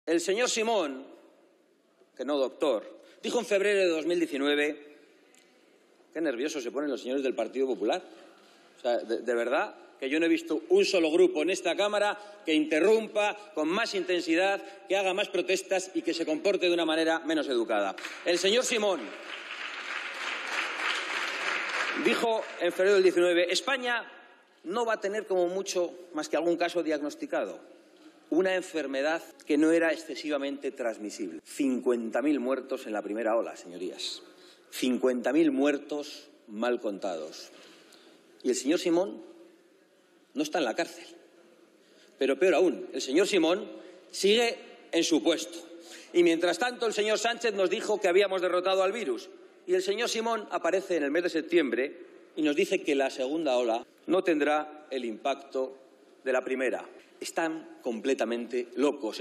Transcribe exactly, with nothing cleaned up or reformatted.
El señor Simón, que no doctor, dijo en febrero de dos mil diecinueve, qué nerviosos se ponen los señores del Partido Popular. O sea, de, de verdad que yo no he visto un solo grupo en esta Cámara que interrumpa con más intensidad, que haga más protestas y que se comporte de una manera menos educada. El señor Simón dijo en febrero del diecinueve, España no va a tener como mucho más que algún caso diagnosticado. Una enfermedad que no era excesivamente transmisible. cincuenta mil muertos en la primera ola, señorías. cincuenta mil muertos mal contados. Y el señor Simón no está en la cárcel. Pero peor aún, el señor Simón sigue en su puesto. Y mientras tanto, el señor Sánchez nos dijo que habíamos derrotado al virus. Y el señor Simón aparece en el mes de septiembre y nos dice que la segunda ola no tendrá el impacto de la primera. Están completamente locos.